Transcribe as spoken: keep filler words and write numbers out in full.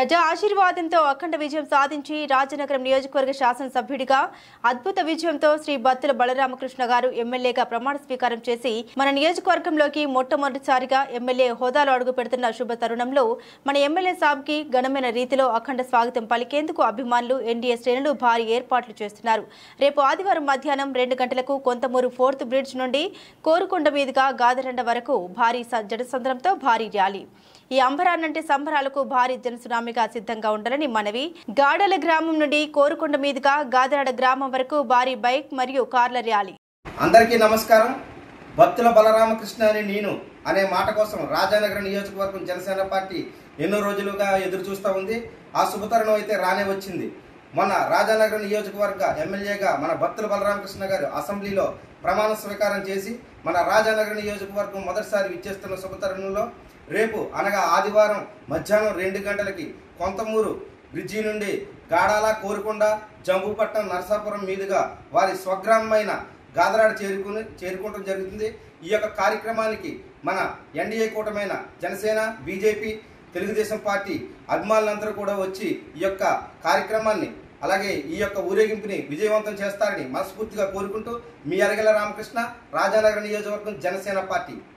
ప్రజా ఆశీర్వాదంతో అఖండ విజయం సాధించి రాజనగరం నియోజకవర్గ శాసనసభ్యుడిగా అద్భుత విజయంతో శ్రీ బత్తుల బలరామకృష్ణ గారు ఎమ్మెల్యేగా ప్రమాణ స్వీకారం చేసి మన నియోజకవర్గంలోకి మొట్టమొదటిసారిగా ఎమ్మెల్యే హోదాలో అడుగు పెడుతున్న శుభ తరుణంలో మన ఎమ్మెల్యే సాబ్కి ఘనమైన రీతిలో అఖండ స్వాగతం పలికేందుకు అభిమానులు ఎన్డీఏ శ్రేణులు భారీ ఏర్పాట్లు చేస్తున్నారు. రేపు ఆదివారం మధ్యాహ్నం రెండు గంటలకు కొంతమూరు ఫోర్త్ బ్రిడ్జ్ నుండి కోరుకొండ మీదుగా గాదరండ వరకు భారీ జనసంద్రంతో భారీ ర్యాలీ. ఈ అంబరాన్నంటే సంబరాలకు భారీ జనసునామీగా సిద్ధంగా ఉండాలని మనవి. గాడల గ్రామం నుండి కోరుకొండ మీదుగా గాదరాడ గ్రామం వరకు భారీ బైక్ మరియు కార్ల ర్యాలీ. అందరికీ నమస్కారం. బత్తుల బలరామకృష్ణ అని నేను అనే మాట కోసం రాజానగరం నియోజకవర్గం జనసేన పార్టీ ఎన్నో రోజులుగా ఎదురు చూస్తూ ఉంది. ఆ శుభతరుణం అయితే రానే వచ్చింది. మన రాజానగరం నియోజకవర్గ ఎమ్మెల్యేగా మన బత్తుల బలరామకృష్ణ గారు అసెంబ్లీలో ప్రమాణ స్వీకారం చేసి మన రాజానగరం నియోజకవర్గం మొదటిసారి విచ్చేస్తున్న శుభతరుణంలో రేపు అనగా ఆదివారం మధ్యాహ్నం రెండు గంటలకి కొంతమూరు బ్రిడ్జి నుండి గాడాల కోరుకొండ జంబుపట్నం నరసాపురం మీదుగా వారి స్వగ్రామమైన గాదరాడ చేరుకుని చేరుకోవడం జరుగుతుంది. ఈ యొక్క కార్యక్రమానికి మన ఎన్డీఏ కూటమైన జనసేన, బీజేపీ, తెలుగుదేశం పార్టీ అభిమానులందరూ కూడా వచ్చి ఈ యొక్క కార్యక్రమాన్ని అలాగే ఈ యొక్క ఊరేగింపుని విజయవంతం చేస్తారని మనస్ఫూర్తిగా కోరుకుంటూ మీ అరగల రామకృష్ణ, రాజానగరం నియోజకవర్గం జనసేన పార్టీ.